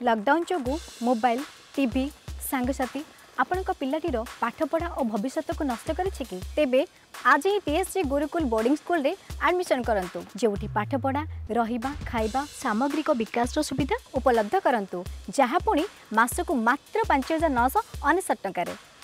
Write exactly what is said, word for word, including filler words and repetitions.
Lockdown जोगु mobile TV सांगसाथी आपण पिलाटीर पाठपढ़ा और भविष्य को नष्ट करें तेबे आज ही टीएससी गुरुकुल बोर्डिंग स्कूल रे एडमिशन करंतु जोठी पाठपढ़ा रहिबा खाइबा सामग्रिक विकास सुविधा उपलब्ध करंतु जहाँ पुणी मासकु मात्र पांच हजार नौश अनेशत टकर।